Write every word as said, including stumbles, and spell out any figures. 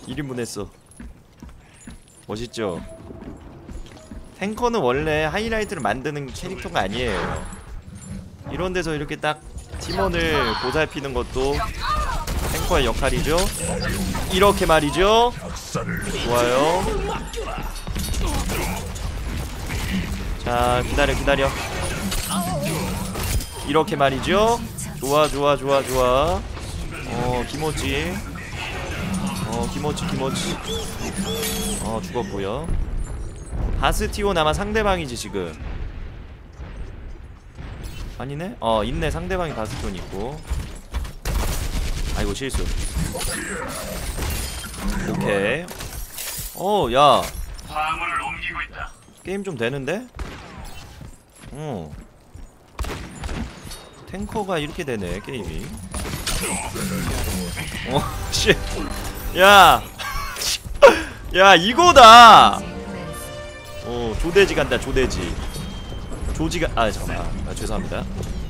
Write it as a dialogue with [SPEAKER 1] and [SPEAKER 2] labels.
[SPEAKER 1] 일 인분 했어. 멋있죠? 탱커는 원래 하이라이트를 만드는 캐릭터가 아니에요. 이런 데서 이렇게 딱 팀원을 보살피는 것도 탱커의 역할이죠. 이렇게 말이죠. 좋아요. 자, 기다려 기다려. 이렇게 말이죠. 좋아 좋아 좋아 좋아. 어 기모찌. 어 기모찌 기모찌. 어 죽었고요. 바스티온 아마 상대방이지 지금. 아니네? 어 있네. 상대방이 바스티온 있고. 아이고 실수. 오케이. 어 야 게임 좀 되는데? 어 탱커가 이렇게 되네 게임이. 어 씨. 야. 야 이거다. 어 조대지 간다 조대지. 조지가 아 잠깐만 아, 죄송합니다.